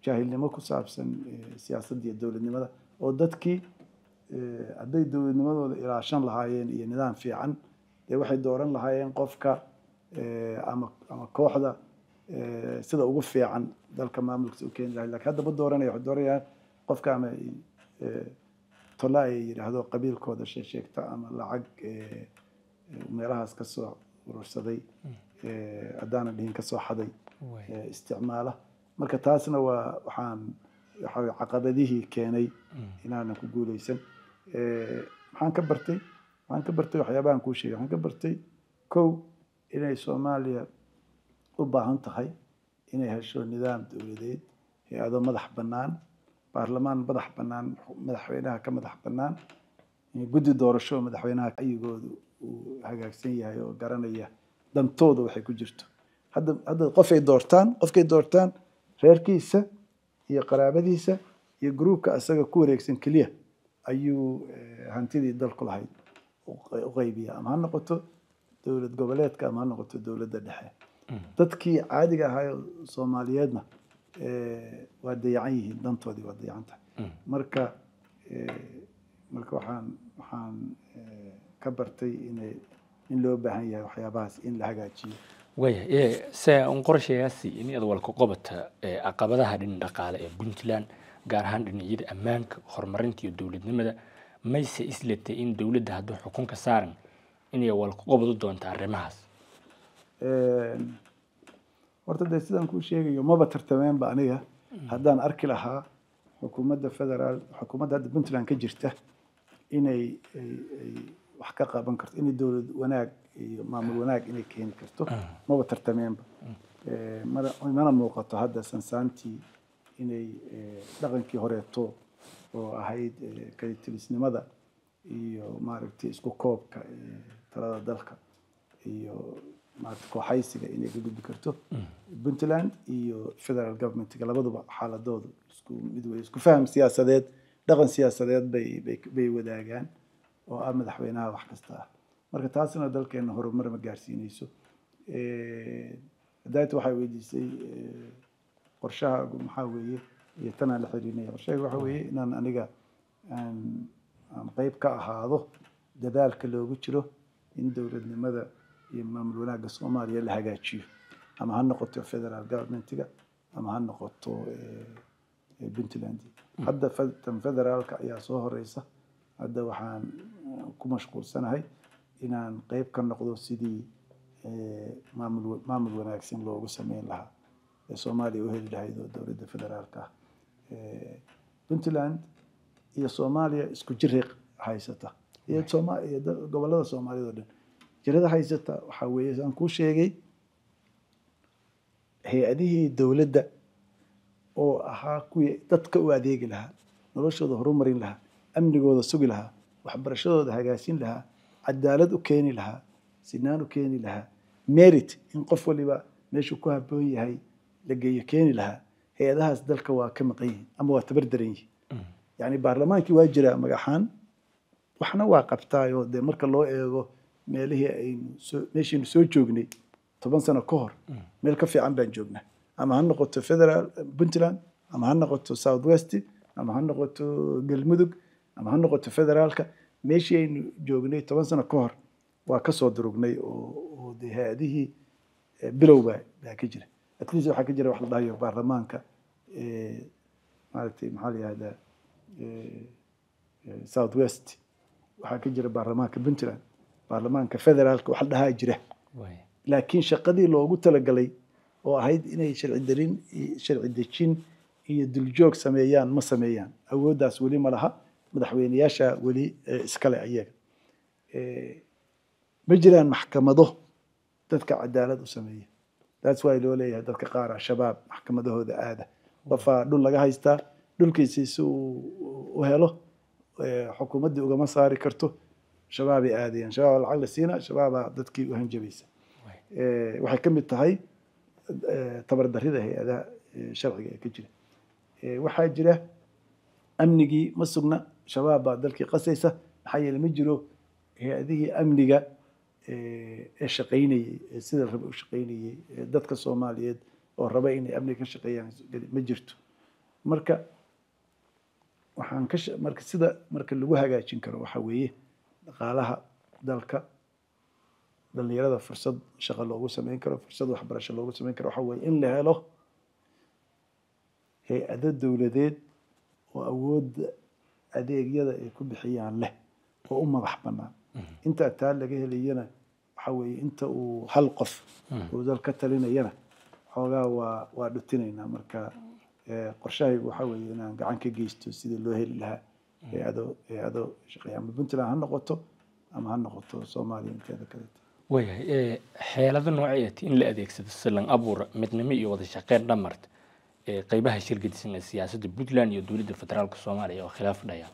jaahilnimo ku saabsan siyaasadda iyo dowladnimada oo dadkii hadday dowladnimadooda ilaashan lahaayeen iyo nidaam fiican dee waxay dooran lahaayeen qofka ama ama kooxda sida ugu fiican dalka maamulkiisa u keeni lahay lakin hadda ma dooranaya waxay dooranayaan qofka ama tola ay yidhaahdo qabiilkooda sheegta ama lacag meelahaas ka soo urursaday haddaana dhihin ka soo xaday isticmaala marka taasna waa waxaan waxa caqabadihii keenay inaanan ku guuleysan maxaan ka bartay waxaan ka bartay waxyaabahan kuu sheegay waxaan ka bartay kow inay soomaaliya u baahan tahay inay hesho nidaam dowladeed hay-ado madax bannaan baarlamaan madax bannaan madaxweynaha ka madax bannaan guddi doorasho madaxweynaha ayigoodu uu hagaagsan yahay oo garanaya dantooda waxay ku jirto hadda hadda qofay doortaan qofkay doortaan reerkiisa iyo qaraabadiisa iyo gruubka asaga ku wareegsan keliya ayuu hantidii dalku lahayd u qaybiya ama ha noqoto dowlad goboleedka ama ha noqoto dowladda dhexe dadkii caadiga ahaa soomaaliyeedna waa dayacan yihiin dantoodii waa dayacan tahay marka marka waxaan waxaan ka bartay inay in loo baahan yahay waxyaabahaas in la hagaajiyo waya se un qorshayaasi in aad walka qobata caqabadaha dhin dhaqaale ee Puntland gaar ahaan dhinacyada ammaanka horumarinta iyo dowladnimada mayse isletay in dowladda hadda xukunka saaran inay walka qobado doonto arrimahaas horta dee sidaan kuu sheegayo maba tartameenba aniga haddaan arki lahaa xukuumadda federaal xukuumadda hadda Puntland ka jirta inay wax ka qaban karto inay dowlad wanaag iyo maamul wanaag inay keeni karto maba tartameenba mana muuqato hadda sansaantii inay dhaqankii horeeto oo ahayd kalitilisnimada iyo maaragtay isku koobka talada dalka iyo maaragtay kooxaysiga inay ka gudbi karto Puntland iyo federal government-ga labaduba xaaladoodu isku mid way isku faham siyaasadeed dhaqan siyaasadeed bay bay wadaagaan oo ah madaxweynaha wax kasta ah marka taasina dalkeena horumar ma gaarsiinayso dayta waxay weydiisay qorshaha maxaa weeye iyo tanaan la xiriirinaya qorshaha waxa weeye inaan aniga aan aan qayb ka ahaado dadaalka loogu jiro in dowladnimada iyo maamul wanaagga Soomaaliya la hagaajiyo ama ha noqoto federal government-ga ama ha noqoto Puntland hadda federaalka ayaa soo horeysa hadda waxaan ku mashquulsanahay inaan qayb ka noqdo sidii maamul maamul wanaagsan loogu sameyn lahaa ee Soomaaliya u heli lahayd dowladda federaalka Puntland iyo Soomaaliya isku jiriq haysata iyo Soomaaliya gobolada Soomaaliya oo dhan jirada haysata waxa weeye aan ku sheegay hay'adihii dowladda oo ahaa kuwii dadka u adeegi lahaa noloshooda horumarin lahaa amnigooda sugi lahaa waxbarashadooda hagaajin lahaa cadaalad u keeni lahaa sinaan u keeni lahaa merit in qof waliba meeshuu ku habboon yahay la geeyo keeni lahaa hay-adahaas dalka waa ka maqan yihiin ama waa tabardaran yihiin yani baarlamaankii waa jiraa magaxaan waxna waa qabtaayoo dee marka loo eego meelihii aynu soo meeshiinu soo joognay toban sano ka hor meel ka fiican baan joognaa ama ha noqoto federal Puntland ama ha noqoto South West ama ha noqoto Galmudug ama ha noqoto federaalka meeshii aynu joognay toban sano ka hor waa ka soo durugnay oo oo dee hay'adihii bilowba baa ka jira at least waxaa ka jira wax la dhahayo baarlamaanka maaragtay maxaa la yihahdaa South West waxaa ka jira baarlamaanka Puntland baarlamaanka federaalka wax la dhahaa jira laakiin shaqadii loogu talagalay oo ahayd inay sharci darin sharci dejin iyo duljoog sameeyaan ma sameeyaan awooddaas weli ma laha madaxweynayaasha weli iskale ayaga ma jiraan maxkamado dadka cadaalad u sameeya that's why loo leeyahay dadka qaar ah shabaab maxkamadahooda aada qofaa dhul laga haystaa dhulkiisi si uu u helo xukuumaddii ugama saari karto shabaabay aadayaan shabaab lacag la siina shabaabaa dadkii u hanjabaysa waxay ka mid tahay tabardarrida hay-adaha sharciga ee ka jira waxaa jira amnigii ma sugna shabaab baa dalkii qasaysa maxaa yeele ma jiro hay-adihii amniga ee shaqaynayey ee sida raba u shaqaynayey dadka Soomaaliyeed oo raba inay amniga ka shaqeeyaan ma jirto marka waxaan ka marka sida marka lagu hagaajin karo waxa weeye dhaqaalaha dalka dhalinyarada fursad shaqo loogu samayn karo fursad waxbarasho loogu samayn karo waxa weeye in la helo hay-ado dowladeed oo awoodda adeegyada ay ku bixiyaan leh oo u madax bannaan inta taa laga helayana waxa weeye inta uu hal qof uu dal ka talinayana xoogaa waa waa dhutinaynaa marka qorshahaygu waxa weeye inaan gacan ka geysto sidii loo heli lahaa hay-ado hay-ado shaqeeya ama puntland ha noqoto ama ha noqoto soomaaliya inteeda kaleeto waayahay xeelado nooceed in la adeegsado silan abuur midnimo iyo wada shaqeyn dhamarta qaybaha shirkadisan ee siyaasadda puntland iyo dowladda federaalka soomaaliya oo khilaaf dhaya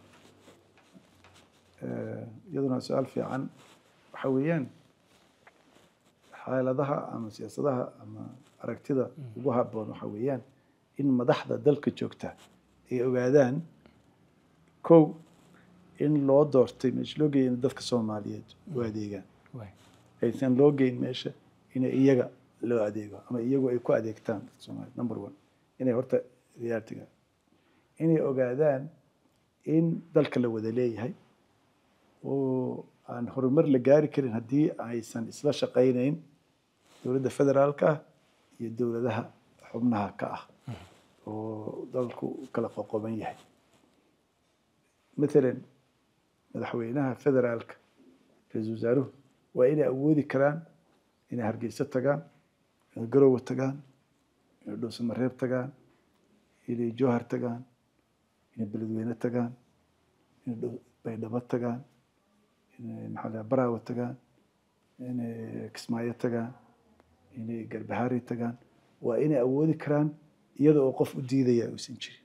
iyaduna su-aal fiican waxa weeyaan xaaladaha ama siyaasadaha ama aragtida ugu habboon waxa weeyaan in madaxda dalka joogta ay ogaadaan kow in loo doortay meesha loo geeyay dadka soomaaliyeed u adeegaan aysan loo geyn meesha in iyaga loo adeego ama iyagu ay ku adeegtaan dadka soomaaliyeed number one inay horta realitiga inay ogaadaan in dalka la wada leeyahay oo aan horumar la gaari karin haddii aysan isla shaqaynayn dowladda federaalka ah iyo dowladaha xubnaha ka ah oo dalku kala qoqoban yahay مثلا madaxweynaha federaalka ra-iisul wasaaruhu waa inay awoodi karaan inay hargeysa tagaan inay garowe tagaan inay dhuusamareeb tagaan inay jowhar tagaan inay beledweyne tagaan inay baydhabo tagaan inay maxaa la baraawe tagaan inay kismaayo tagaan inay garbahaari tagaan waa inay awoodi karaan iyada oo qof u diidaya uusan jirin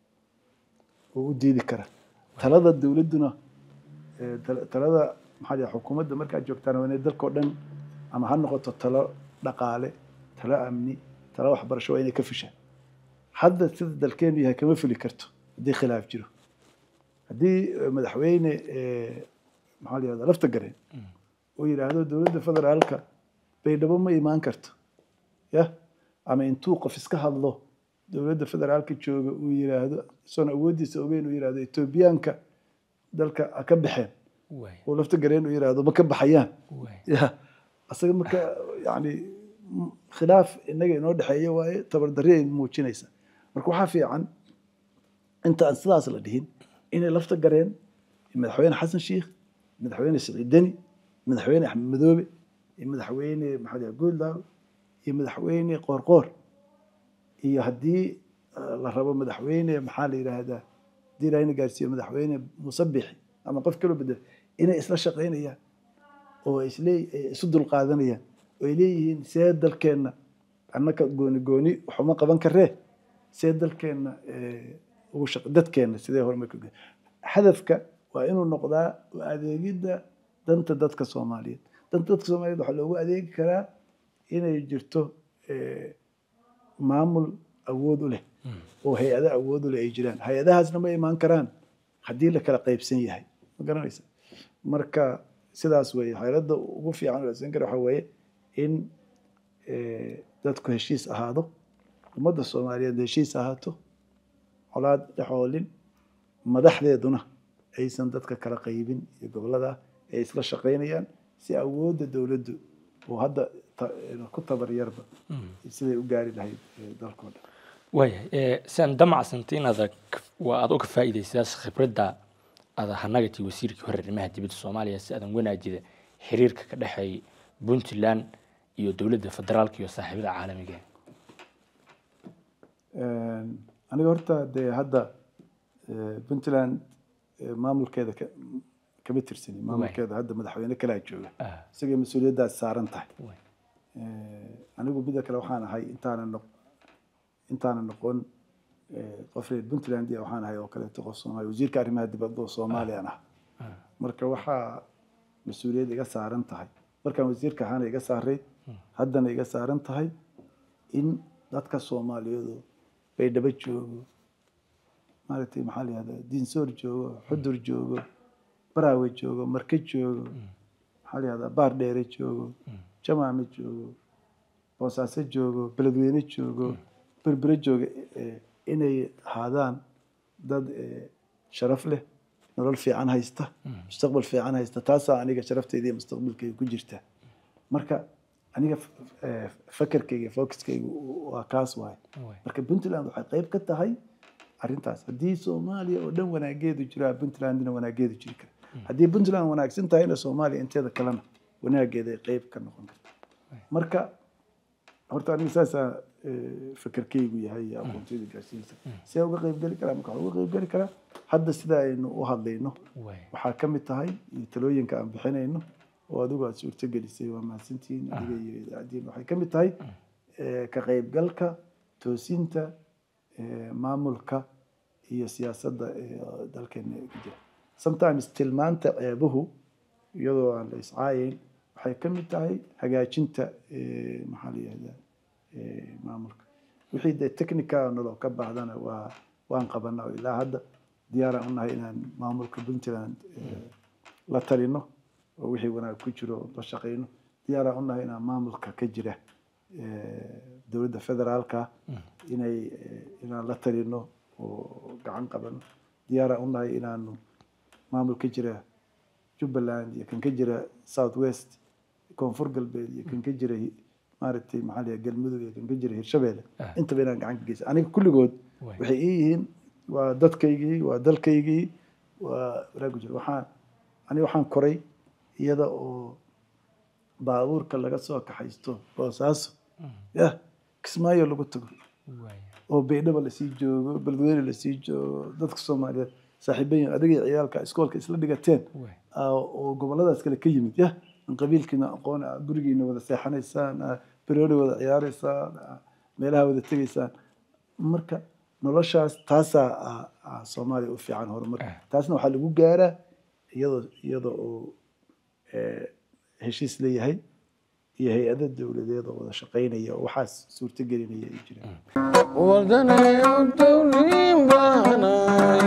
oo u diidi kara talada dowladduna talada maxaa la xukuumadda markaa joogtaan waa inay dalkao dhan ama ha noqoto talo dhaqaale talo amni talo waxbarasho waa inay ka fushaan hadda sida dalkeenu yahay kama fuli karto haddii khilaaf jiro haddii madaxweyne maxaa la yihahda lafta gareen uu yidhaahdo dowladda federaalka baydhabo ma imaan karto ya ama intuu qof iska hadlo dowladda federaalka jooga uu yiraahdo soon awoodiisa ogeyn uu yiraahdo Etoobiyaanka dalka ka baxeen oo lafta gareen uu yiraahdo ma ka baxayaan ya asaga marka yaani khilaaf inaga inoo dhaxeeyo waaye tabar dareen muujinaysa marka waxa fiican inta aan sidaas la dhihin inay lafta gareen madaxweyne xasan sheekh madaxweyne Siciid Deni madaxweyne Axmed Madoobe madaxweyne maxamed Guuldaaw iyo madaxweyne Qoorqoor iyo haddii la rabo madaxweyne maxaa la yiraahdaa hadii la gaarsiiyo madaxweyne musabixi ama qof kale bedel inay isla shaqeynayaan oo isleey isu dul qaadanayaan oo ay leeyihiin see dalkeena annaka gooni gooni waxuma qaban karee see dalkeena ugu shaqo dadkeena sidee horumar ku hadafka waa inuu noqdaa adeegida danta dadka Soomaaliyeed danta dadka Soomaaliyeed waxa loogu adeegi karaa inay jirto maamul awood u leh oo hay'ado awood u leh ay jiraan hay'adahaasna ma imaan karaan haddii la kala qaybsan yahay ma garanaysa marka sidaas weeye xaaladda ugu fiican oo san kara waxa weeye in dadku heshiis ahaado ummadda Soomaaliyeed heshiis ahaato colaad dhaxoolin madaxdeeduna aysan dadka kala qaybin iyo gobolada ay isla shaqeynayaan si awoodda dawladdu oo hadda ku tabar yarba siday u gaari lahayd dalkooda waayahay san damacsanti inaad waa aad uga faa'iideysaas khibradda aad hanagati wasiirkii hore arrimaha dibadda Soomaaliya si aadan wanaajida xiriirka ka dhaxay Puntland iyo dawladda federaalka iyo saaxiibada caalamiga ee aniga horta de hadda Puntland maamulkeeda kama tirsanin maamulkeeda hadda madaxweyne kala jooga isaga mas'uuliyaddaas saaran tahay anigu bida kale waxaan ahay intaan intaan noqon qof reer Puntland iyo waxaan ahay oo kale qof Soomaali wasiirka arrimaha dibadda Soomaaliya ah marka waxa mas'uuliyad iga saaran tahay marka wasiirka ahaan iga saaray haddana iga saaran tahay in dadka Soomaaliyeed bay daba joogo maartay maxaa la yiraahdaa Dinsoor joogo Xudur joogo Baraawe joogo Marka joogo maxaa la yiraahdaa Baar Dheere joogo Jamaame joogo Boosaaso joogo Beledweyne joogo Berbera joogo inay ahaadaan dad sharaf leh nolol fiican haysta mustaqbal fiican haysta taasaa aniga sharafteyda iyo mustaqbalkeyga ku jirta marka aniga fakarkeyga focuskeyga waa kaas waay marka Puntland waxay qayb ka tahay arrintaas haddii Soomaaliya oo dhan wanaageedu jiraa Puntlandna wanaageedu jiri kara haddii Puntland wanaagsan tahayna Soomaaliya inteeda kalena wanaageeda ay qayb ka noqon karta marka horta aniga saasa fakarkeygu yahay aqoontayda gaarsiinta si uga qayb gali karaa marka uga qayb gali karaa hadda sida aynu u hadlayno waxaa ka mid tahay talooyinka aan bixinayno oo adigu aad suurto gelisay waa mahadsantihiin adiga iyo idaacadiin waxay ka mid tahay ka qaybgalka toosinta maamulka iyo siyaasadda dalkeena ka jira sometimes tilmaanta ceebuhu iyadoo aan la iscaayeyn waxay ka mid tahay hagaajinta maxaa la yihahdaa maamulka wixii dee technical nolol ka baahdana waa waan qabanaa oo ilaa hadda diyaaraan u nahay inaan maamulka Puntland la talino oo wixii wanaag ku jiro la shaqeyno diyaaraan u nahay inaan maamulka ka jira dowladda federaalka inay inaan la talino oo gacan qabano diyaaraan u nahay inaanu maamul ka jira Jubbaland iyo kan ka jira South West koonfur galbeed iyo kan ka jira maaragtay maxaa la galmudug iyo kan ka jira Hirshabeelle inta badan gacan ka geysa aniga kulligood waxay yihiin waa dadkaygii waa dalkaygii waa walagu jira waxaan aniga waxaan koray iyada oo baabuurka laga soo kaxaysto boosaaso ya Kismaayo lagu tago oo Baydhabo la sii joogo Beledweyne la sii joogo dadka Soomaaliyeed saaxiibeen adiga ciyaalka iskoolka isla dhigateen oo goboladaas kale ka yimid ya qabiilkina aqoon gurigiina wada seexanaysaan biroodi wada ciyaaraysaan meelaha wada tegaysaan marka noloshaas taasaa Soomaaliya u fiican horumar taasna waxaa lagu gaaraa iyadoo iyadoo oo heshiis leeyahay iyo hay'ado dawladeed oo wada shaqeynaya oo waxaas suurto gelinaya ay jiraan wadanayo dawliin baanay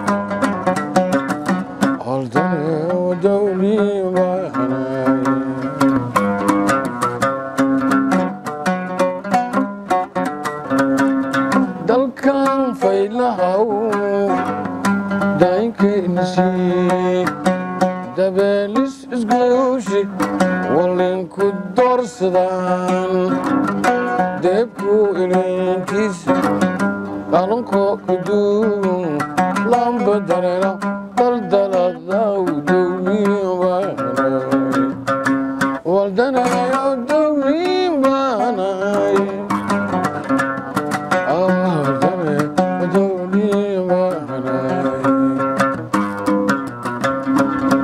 wadanayo dawliin baanay dalkan faylahaw daynkeena sii dabeelis isguushi walinku doorsadaan deebku ilinkiisa qalanko kuduun lamba dareera daldaladaw dawliin baanay waldanayo dawliin baanay dawliin baanay